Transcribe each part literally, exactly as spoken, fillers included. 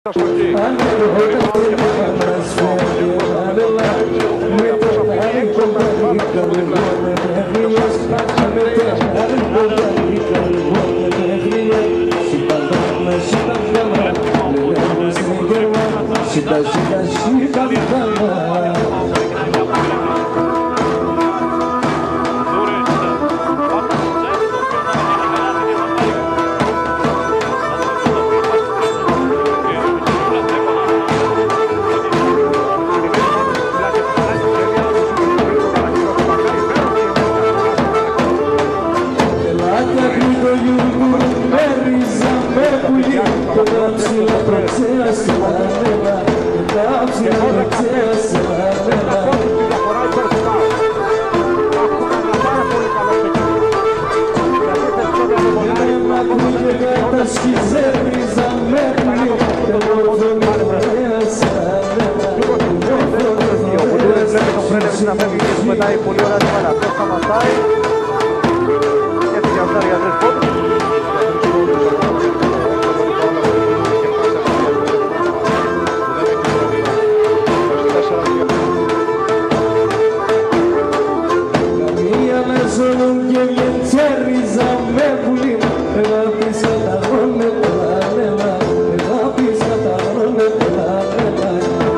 να φεύγει και του πετάει πολύ ωραία τη μπάλα. Αυτό σταματάει και έφυγε αυτά για τρεις πόντους. Καμία με ζώνουν και γεντζέριζα με πουλί. Εγώ πίσω τα γόνε πλανέλα. Εγώ πίσω τα γόνε πλανέλα.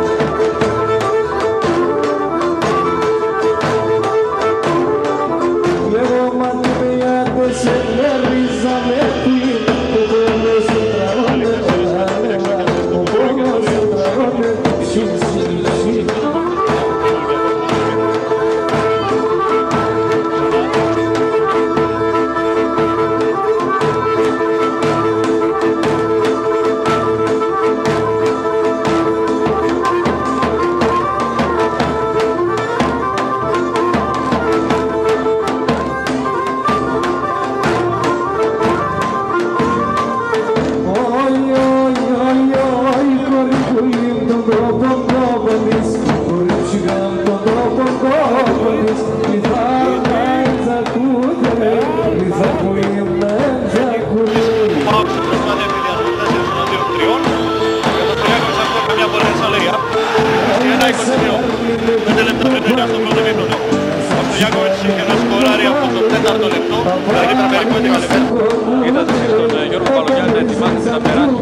πέντε λεπτά πριν είναι στο πρώτο μήχρονο. Ο Στογιάκοβιτς είχε να σκοράρει από το τέταρτο λεπτό. Καλύτερα περίπου έντεκα λεπτά. Είδατε και στον Γιώργο Παλογιάννη να ετοιμάζεται να περάσει.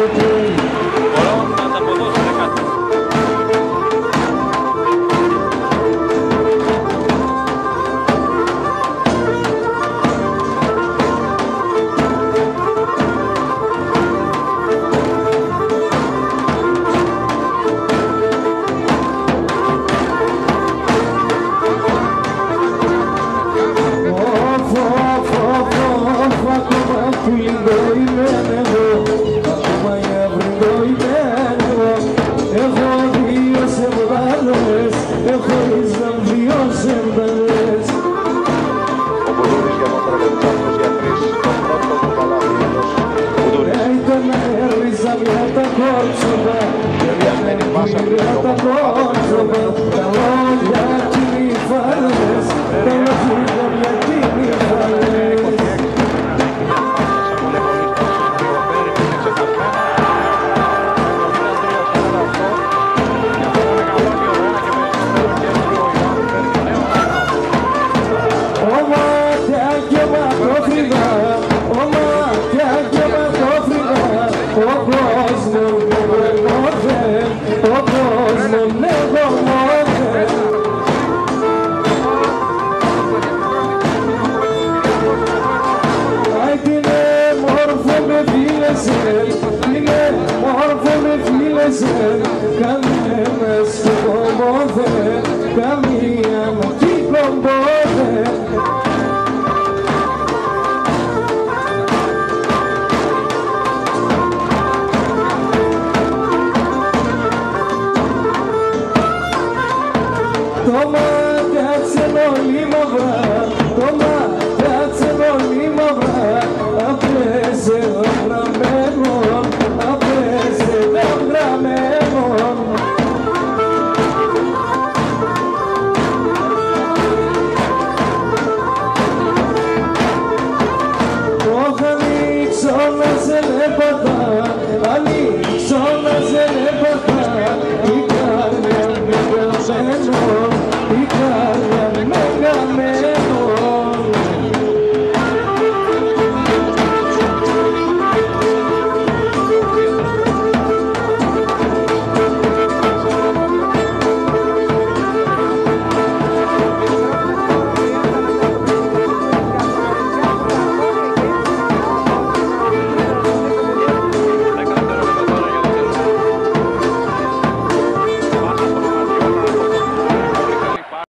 Μπορώ να τα αποδώσετε κάτι. Καμία μου κυκλομπόδε